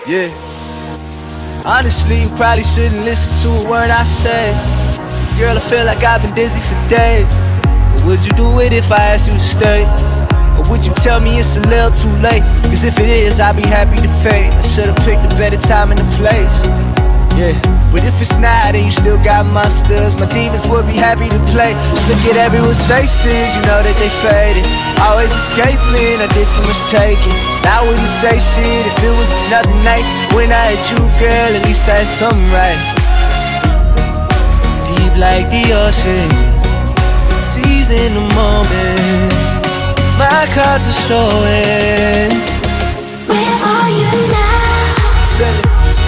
Yeah. Honestly, you probably shouldn't listen to a word I say. 'Cause girl, I feel like I've been dizzy for days. But would you do it if I asked you to stay? Or would you tell me it's a little too late? 'Cause if it is, I'd be happy to fade. I should've picked a better time and a place. Yeah, but if it's not, then you still got my studs. My demons would be happy to play. Just look at everyone's faces, you know that they faded. Always escaping, I did too much taking. I wouldn't say shit if it was another night. When I had you, girl, at least I had something right. Deep like the ocean, seizing the moment. My cards are showing. Where are you now? Feel it.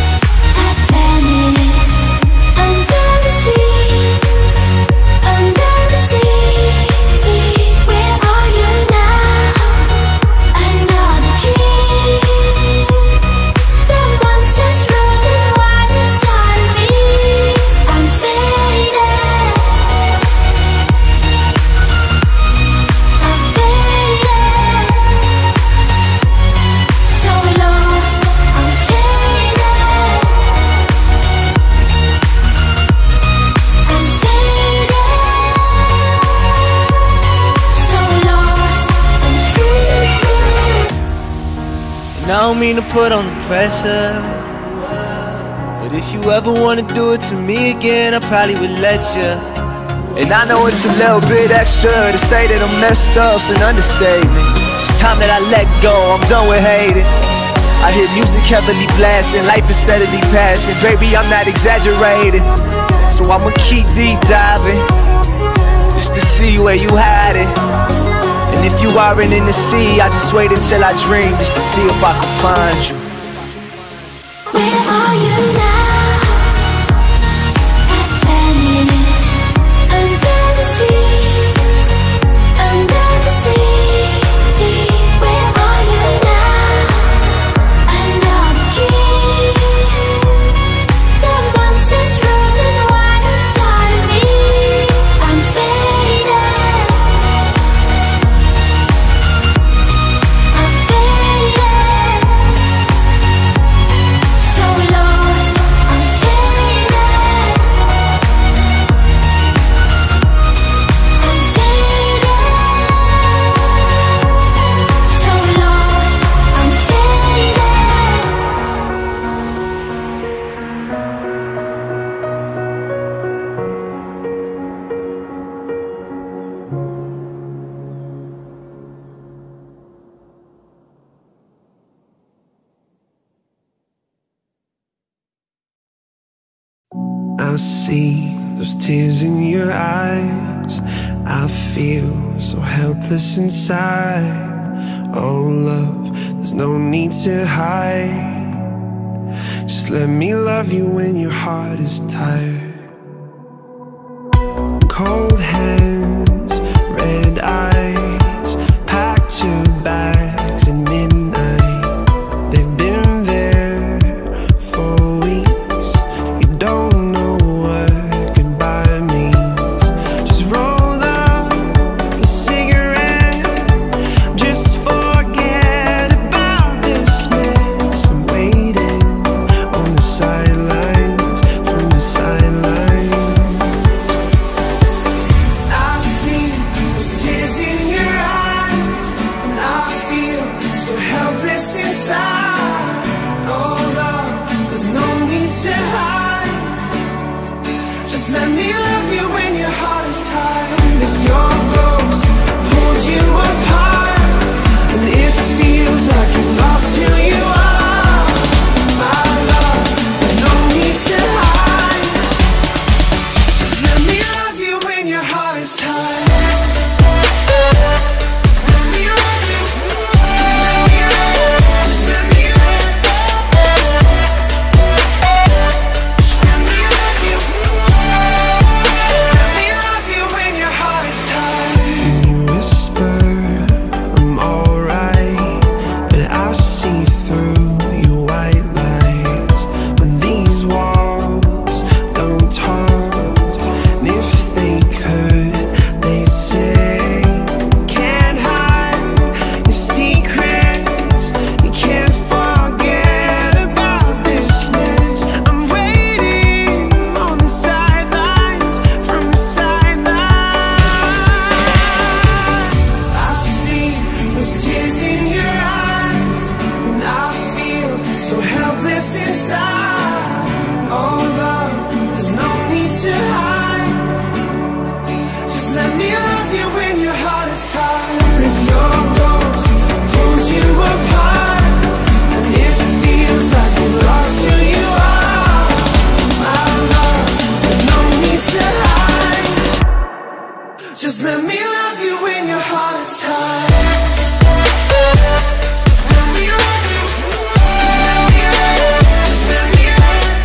I don't mean to put on the pressure, but if you ever wanna do it to me again, I probably would let you. And I know it's a little bit extra to say that I'm messed up's an understatement. It's time that I let go, I'm done with hating. I hear music heavily blasting, life is steadily passing. Baby, I'm not exaggerating, so I'ma keep deep diving, just to see where you hiding. And if you aren't in the sea, I just wait until I dream, just to see if I can find you. Where are you now? I see those tears in your eyes. I feel so helpless inside. Oh love, there's no need to hide. Just let me love you when your heart is tired. Cold hands, red eyes, packed your bags at midnight. They've been there for weeks. You don't know what goodbye means. Just roll up a cigarette, just forget about this mess. I'm waiting on the sidelines, from the sidelines. Just let me love you when your heart is tired. Just let me love you. Just let me love you. Just let me love you.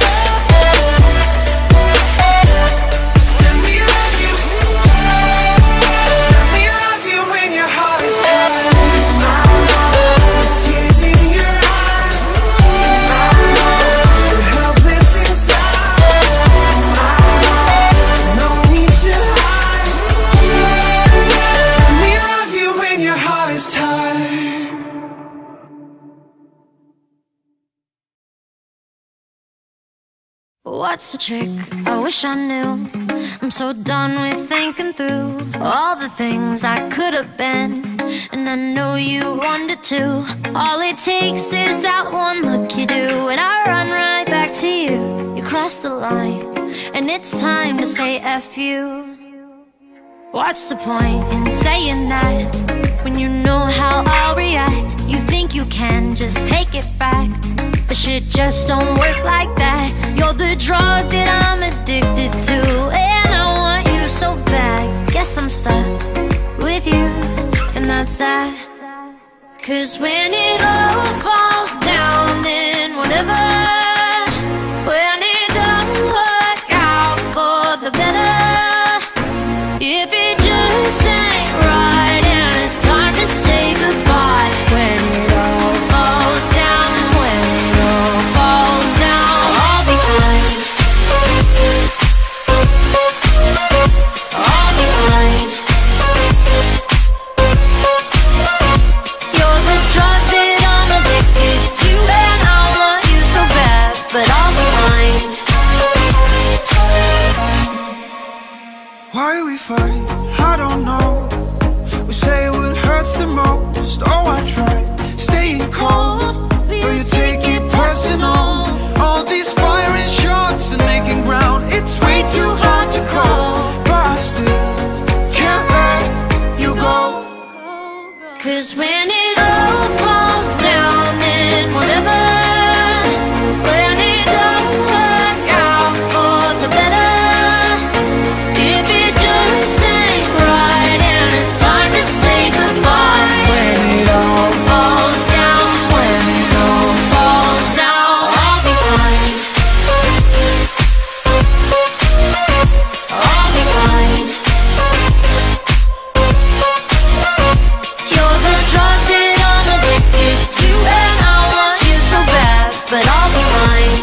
Just let me love you. Just let me love you when your heart is tired. There's tears in your eyes. You're helpless inside. There's no need to hide. Let me love you when your heart is tired. What's the trick? I wish I knew. I'm so done with thinking through all the things I could have been, and I know you wanted to. All it takes is that one look you do, and I run right back to you. You cross the line, and it's time to say F you. What's the point in saying that when you know how I'll react? You think you can just take it back, but shit just don't work like that. You're the drug that I'm addicted to, and I want you so bad. Guess I'm stuck with you, and that's that. 'Cause when it all falls down, then whatever. When it don't work out for the better, if it just ain't right and it's time to say goodbye. When it all falls down, when it all falls down, I'll be fine. I'll be fine. You're the drug that I'm addicted to, and I want you so bad, but I'll be fine. Why we fight? I don't know. We say what hurts the most. Oh, I try staying cold, but you take it personal. All these firing shots and making ground, it's way too hard to call. But I still can't let you go. 'Cause when it all falls down, then whatever. When it don't work out for the better, if it just ain't right and it's time to say goodbye. When it all falls down, when it all falls down, I'll be fine. I'll be fine. You're the drug that I'm addicted to, and I want you so bad, but I'll be fine.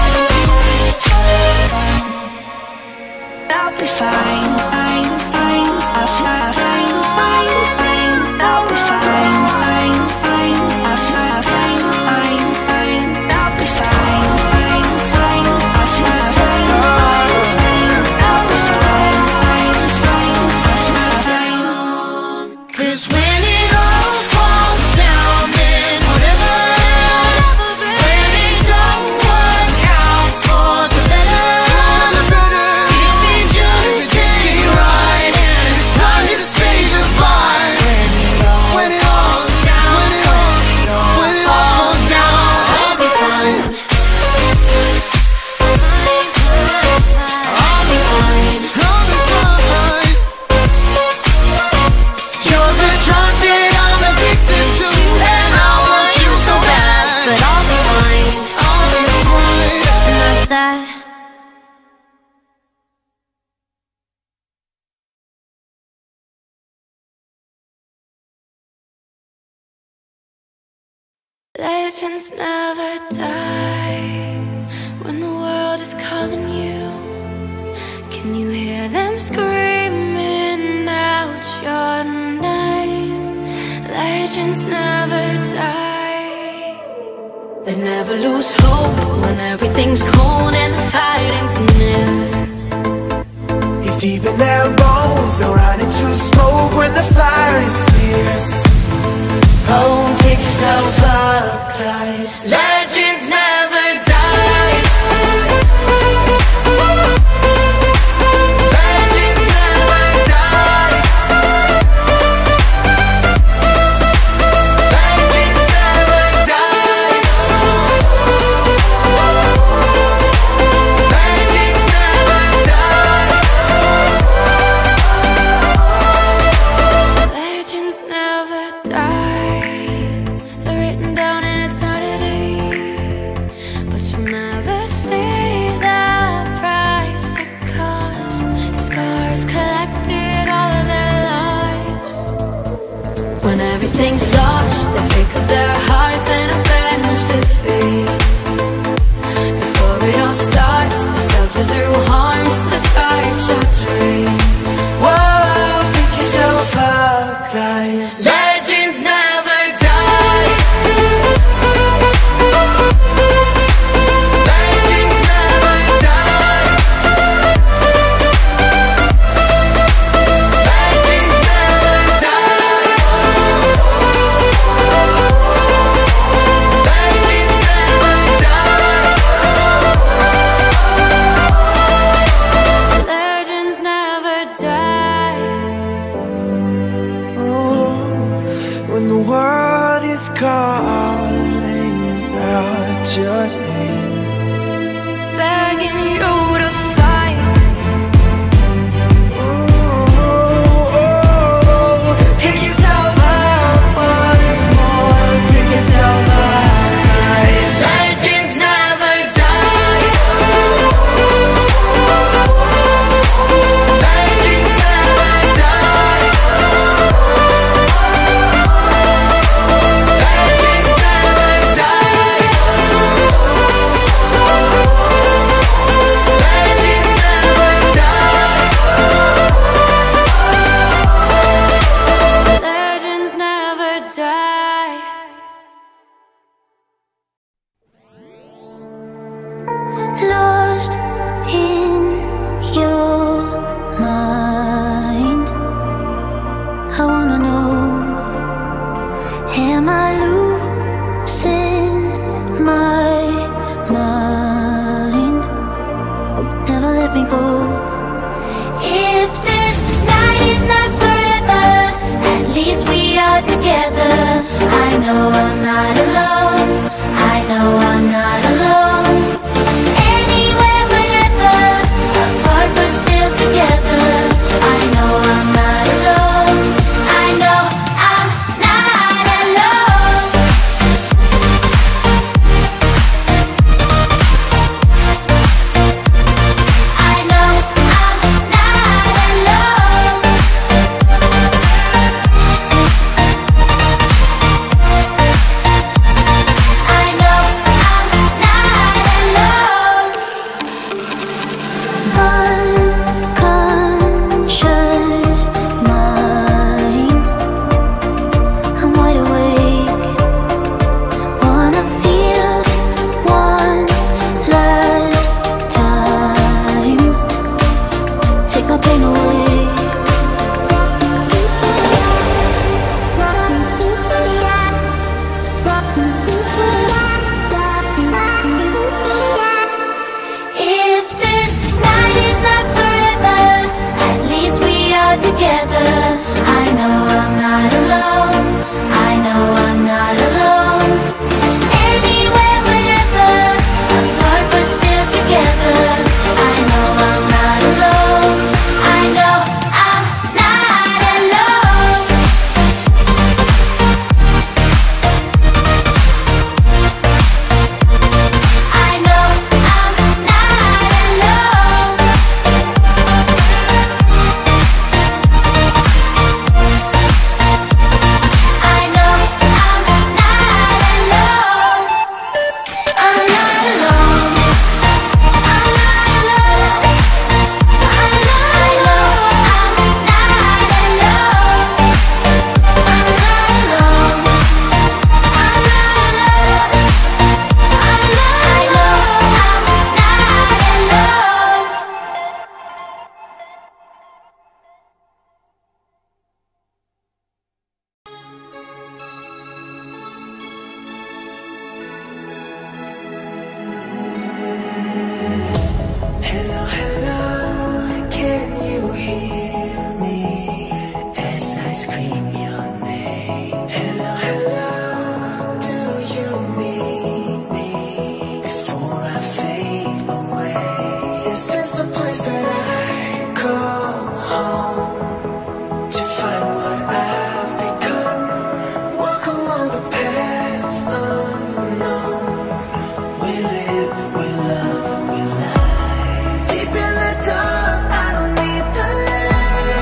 I'll be fine, fine, fine. I'll fly, fine, fine, fine. I'll be fine, fine, fine. I'll fly, fine, fine, fine. I'll be fine, fine, fine. I'll fly, fine, fine, fine. I'll be fine, fine, fine. I'll fly, fine. 'Cause when it all falls down, then whatever. When it don't work out for the better, if it just ain't right and it's time to say goodbye. When it all falls down, when it all falls down, I'll be fine. I'll be fine. I'll be fine. You're the drug that I'm addicted to, and I want you so bad, but I'll be fine. I'll be fine. And that's that. Legends never die when the world is calling you. Can you hear them screaming out your name? Legends never die. They never lose hope when everything's cold and the fighting's near. It's deep in their bones, they'll run into smoke when the fire is fierce. Oh, pick yourself up, 'cause Legends never die. Legends never die. Legends never die. Legends never die. neglected all of their lives. When everything's lost, they pick up their hearts and offense to face. Before it all starts, they suffer through harms to touch or trace. Whoa, pick yourself up, guys. Legends never die. Legends never die. Legends never die. Legends never die. Legends never die. Oh, when the world is calling out your name, Begging you to fight. Pick yourself up once more. Pick yourself up, guys. Legends never die. Legends never die. Legends never die. Legends never die. Legends never die. Lost in your mind, I wanna know, am I losing my mind? Never let me go. If this night is not forever, at least we are together. I know I'm not alone. I know I'm not alone. Anywhere, whenever, apart but still together. I know I'm not alone. I know I'm not alone. I know I'm not alone. I know I'm not alone. Unconscious mind, I'm wide awake. Wanna feel one last time. Take my pain away. If this night is not forever, at least we are together. I know I'm not alone. I know I'm not alone. Anywhere, whenever, apart but still together. I know I'm not alone. I know I'm not alone. I know I'm not alone. I know I'm not alone. I'm not alone. I'm not alone. I know I'm not alone. I'm not alone. I'm not alone. I know I'm not alone. hello, hello, can you hear me as I scream your name? Hello, hello, do you need me before I fade away? Is this a place that I call home to find what I've become? Walk along the path unknown. We live, we love, we lie. Deep in the dark, I don't need the light.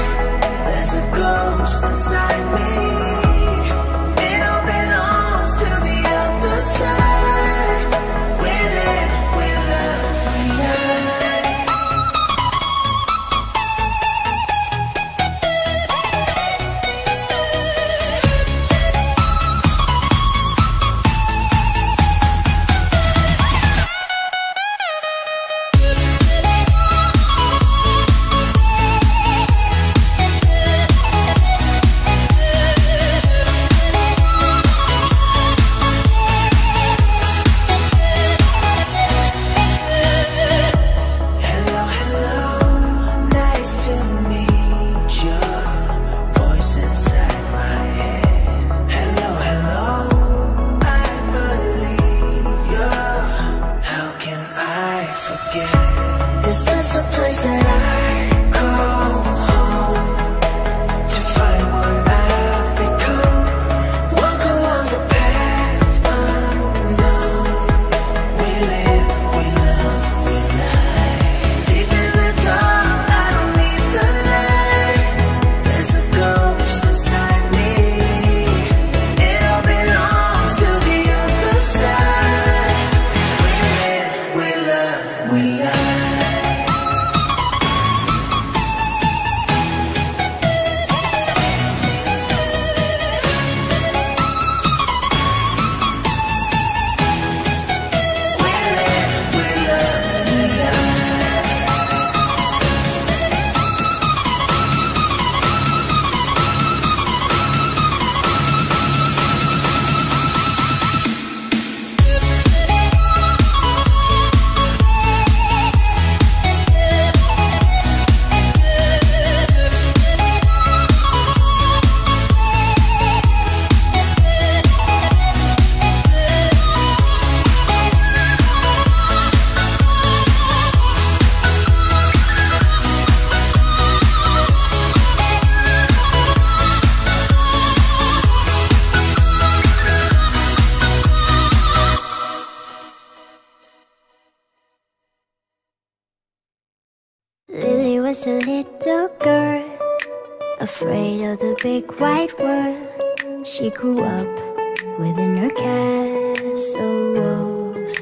was a little girl, afraid of the big white world. She grew up within her castle walls.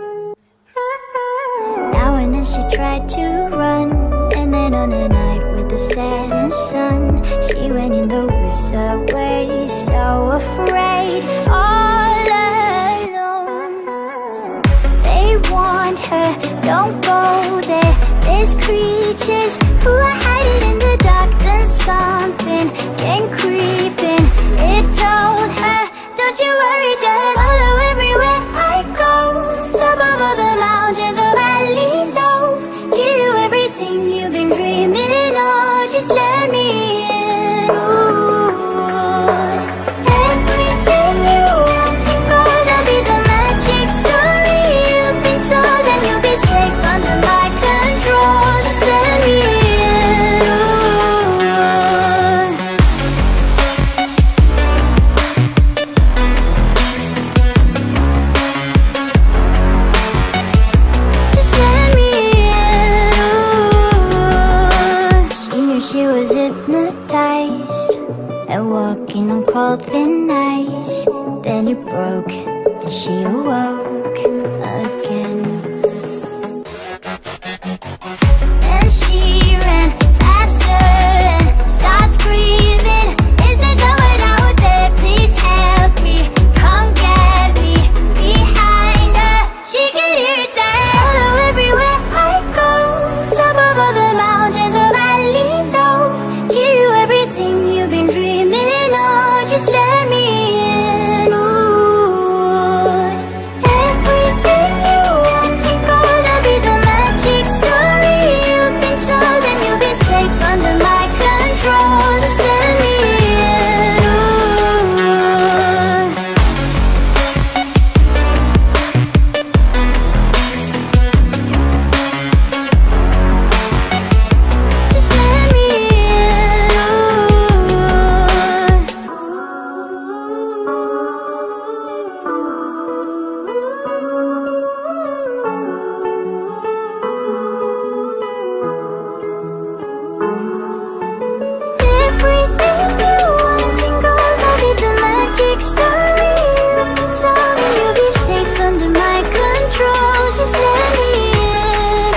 Now and then she tried to run, and then on a night with the setting sun, she went in the woods away, so afraid, all alone. They warned her, don't go there, there's creatures who are hiding in the dark. Then something came creeping, it told her, don't you worry, just follow everywhere I go. Top of all the mountains, a valley low, give you everything you've been dreaming of. Just let me in. Ooh. Everything you want and gonna be the magic story you've been told, and you'll be safe under my control. Just let me in. She was hypnotized and walking on cold thin ice. Then it broke and she awoke again. Then she ran faster and started screaming, is there someone out there? Please help me, come get me. Behind her, she could hear it say, follow everywhere I go. Top of all the mountains, a valley low, give you everything you've been dreaming of. Just let me in. Ooh. Everything you want and gonna be the magic story you've been told, and you'll be safe under my control. Just let me in. Ooh. Just let me in. Everything you want and gonna be the magic story you've been told, and you'll be safe under my control. Just let me in.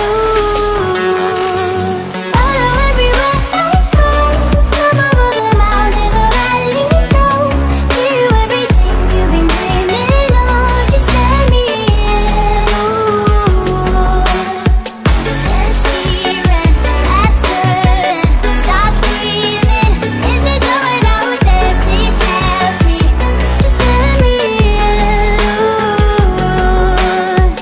Ooh. Follow everywhere I go. Top of all the mountains, a valley low, give you everything you've been dreaming of. Just let me in. Ooh. Then she ran faster and started screaming, is there someone out there? Please help me, just let me in. Ooh.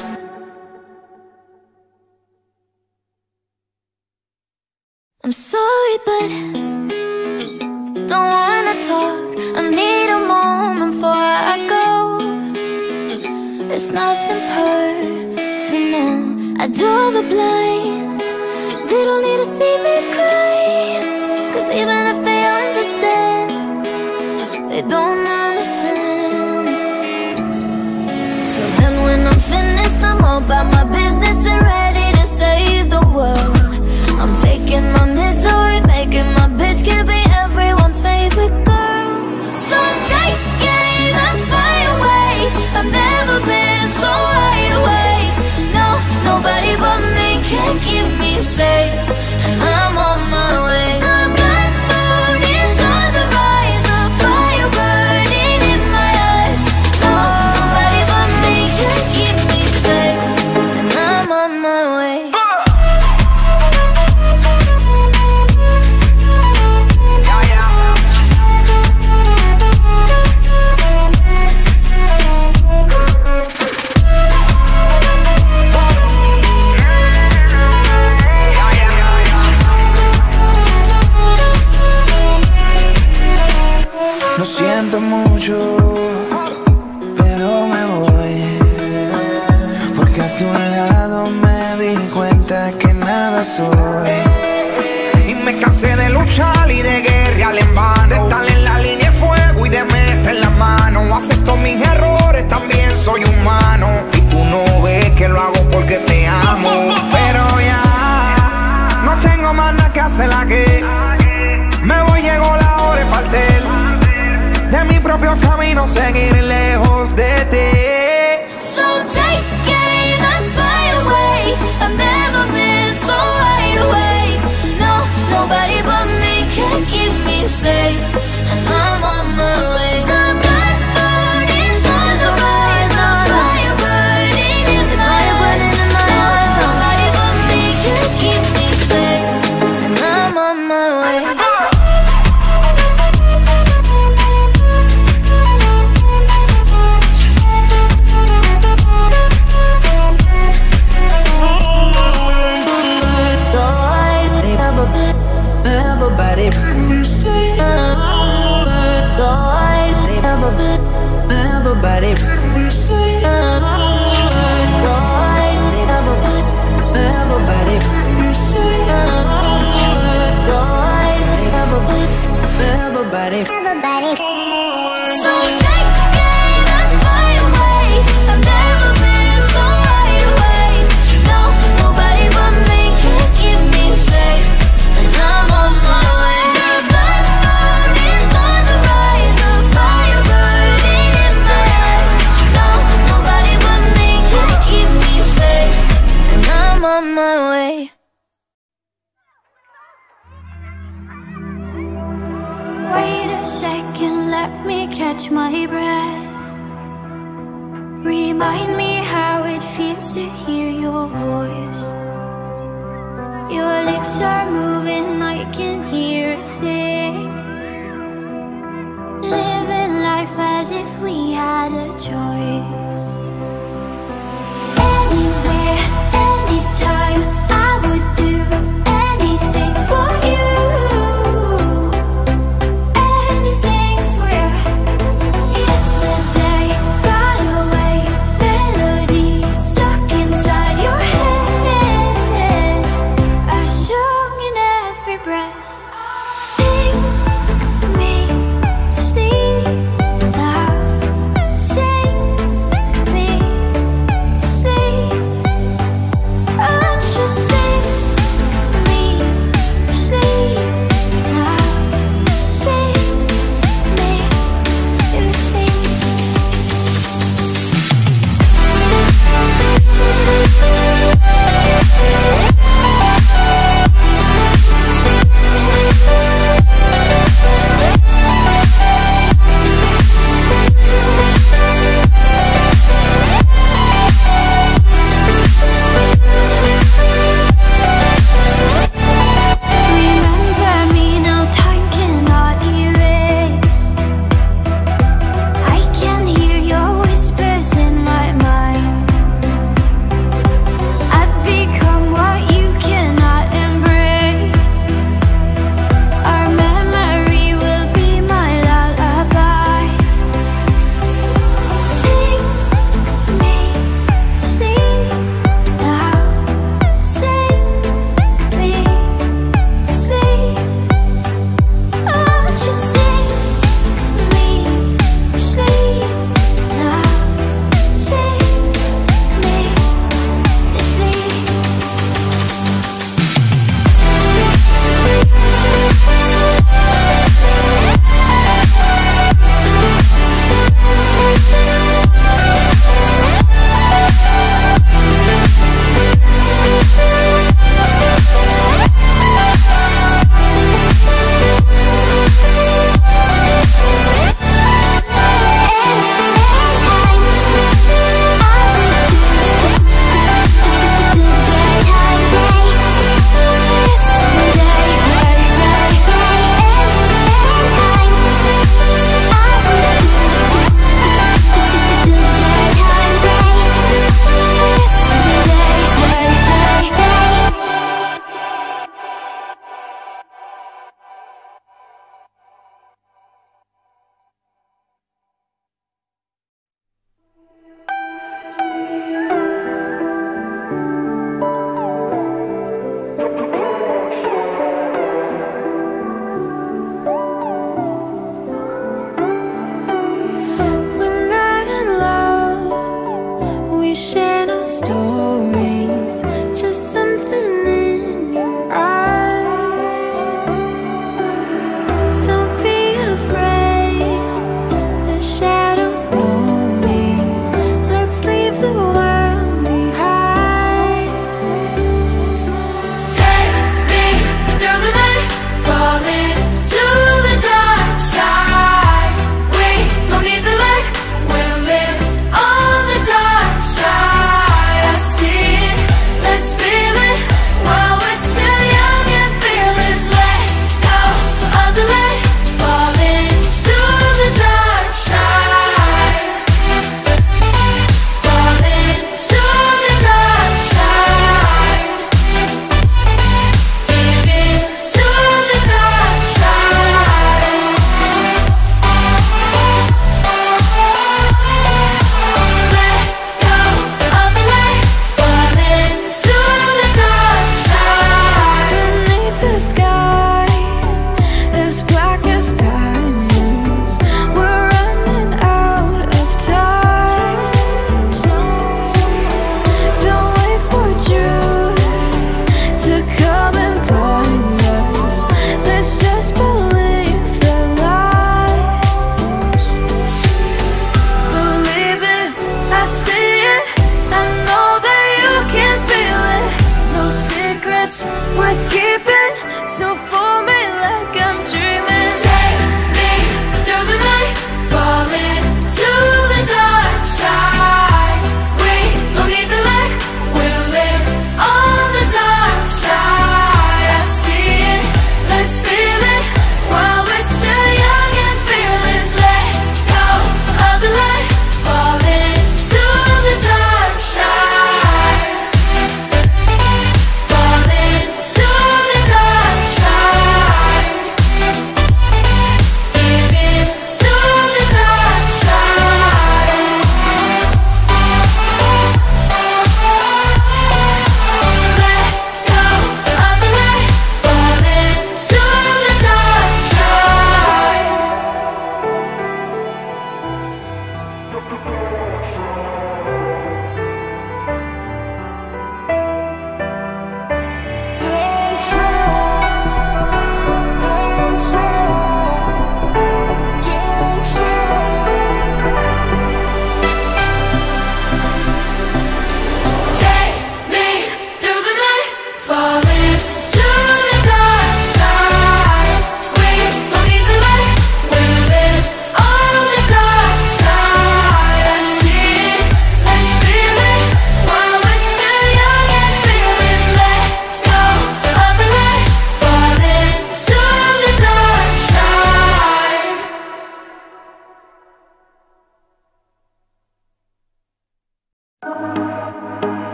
I'm sorry, but don't wanna talk. I need a moment before I go. It's nothing personal. I draw the blinds. They don't need to see me cry, 'cause even if they understand, they don't understand. So then when I'm finished, I'm all about my business and ready to save the world. I'm taking my misery, making my bitch can be everyone's favorite girl. So take aim and fly away. I've never been so wide awake. No, nobody but me can keep me safe, and I'm on my way. The blood moon is on the rise, a fire burning in my eyes. No, nobody but me can keep me safe, and I'm on my way. Lo siento mucho, pero me voy, porque a tu lado me di cuenta que nada soy. Y me cansé de luchar y de guerrear en vano, de estar en la línea de fuego y de meter la mano. Acepto mis errores, también soy humano, y tú no ves que lo hago porque te amo. Pero ya no tengo más nada que sangre lejos de ti. So take aim and fly away. I've never been so wide awake. No, nobody but me can keep me safe, and I'm on my way. The black moon is on the rise, a fire burning in my eyes. No, nobody but me can keep me safe, and I'm on my way. Everybody, everybody, everybody, everybody. So take aim and fly away. I've never been so wide awake. No, nobody but me can keep me safe, and I'm on my way. The black moon is on the rise, a fire burning in my eyes. No, nobody but me can keep me safe, and I'm on my way. Wait a second, let me catch my breath. Remind me how it feels to hear your voice. Your lips are moving, I can hear a thing. Living life as if we had a choice. Anywhere, anytime, I would do anything for you.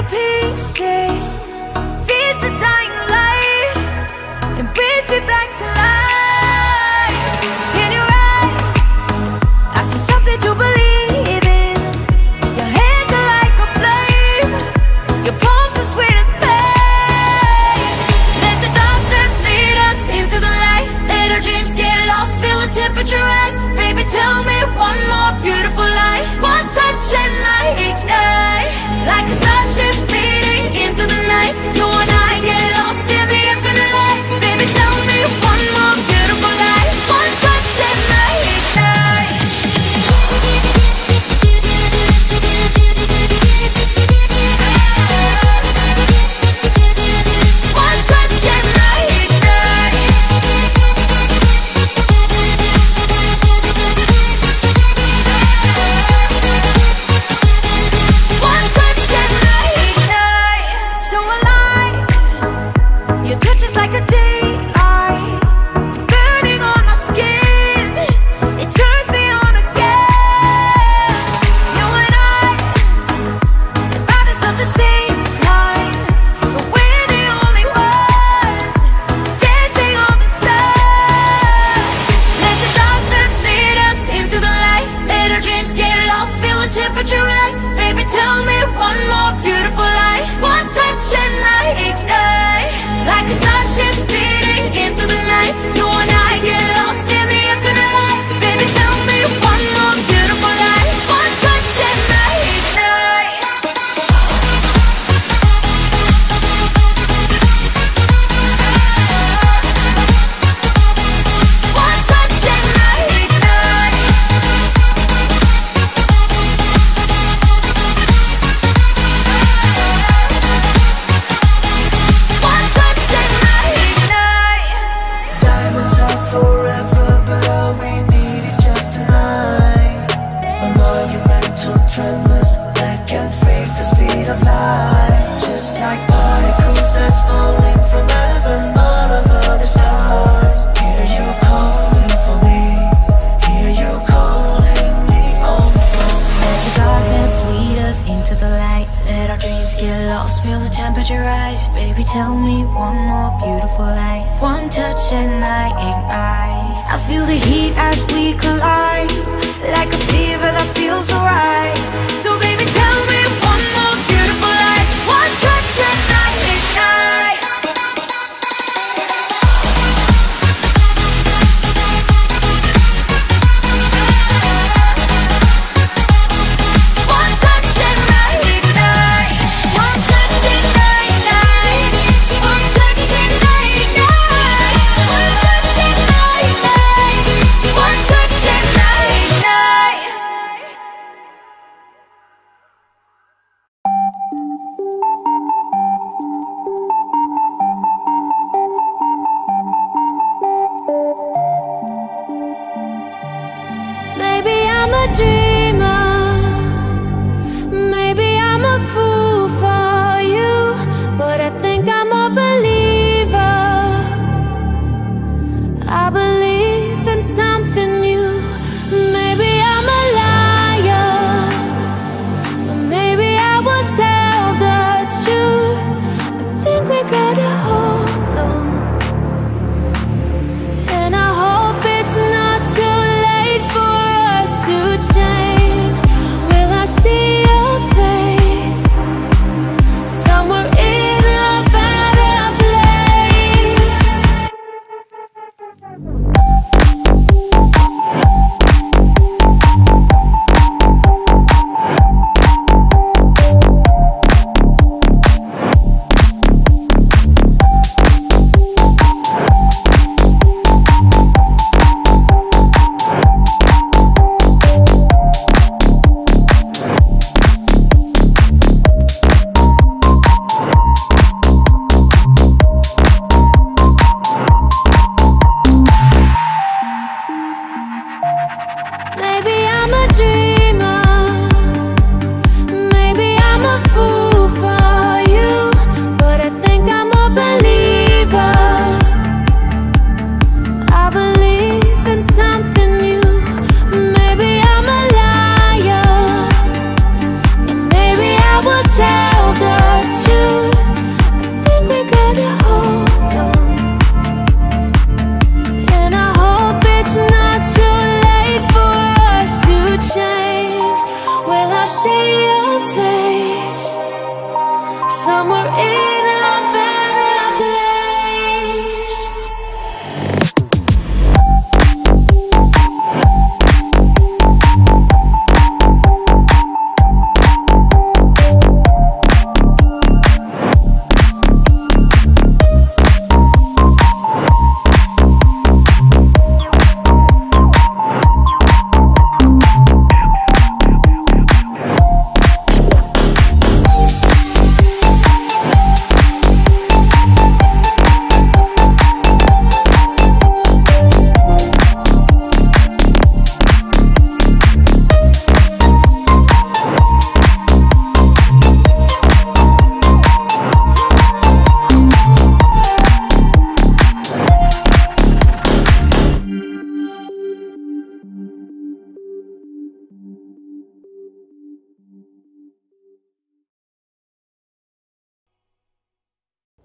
pieces, feeds the dying light, and brings me back to life. In your eyes, I see something to believe in. Your hands are like a flame, your palms are sweet as pain. Let the darkness lead us into the light. Let our dreams get lost, feel the temperature rise. Baby, tell me one more beautiful lie. One touch and I ignite, like a starship speeding into the night. You and I get lost in the infinite light. Baby, tell me one more beautiful lie. One touch and I ignite. One touch and I ignite. One touch and I ignite. So alive, your touch is like a daylight, burning on my skin. It turns me on again. You and I, survivors of the same kind, but we're the only ones dancing on the sun. Let the darkness lead us into the light. Let our dreams get lost, feel the temperature rise. Baby, tell me one more beautiful lie. One touch and I ignite, like a starship speeding into the night. You and I get lost in the infinite light. Baby, tell me one more beautiful lie. One touch and I ignite. One touch and I ignite. One touch and I ignite. Diamonds are forever, but all we need is just tonight. A monumental tremors that can freeze the speed of light. Just like particles that's falling from heaven, all over the stars. Hear you calling for me, hear you calling me home from me. Let the darkness lead us into the light. Let our dreams get lost, feel the temperature rise. Baby, tell me one more beautiful lie. One touch and I ignite. I feel the heat as we collide, like a fever that feels alright. So baby, tell me one more beautiful lie. One touch and I ignite. One touch and I ignite. One touch and I ignite. One touch and I ignite. One touch and I ignite. One touch and I ignite.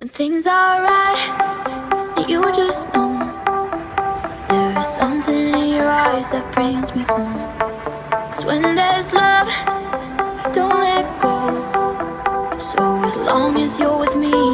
things are right, you just know. There is something in your eyes that brings me home. 'Cause when there's love, you don't let go. So as long as you're with me,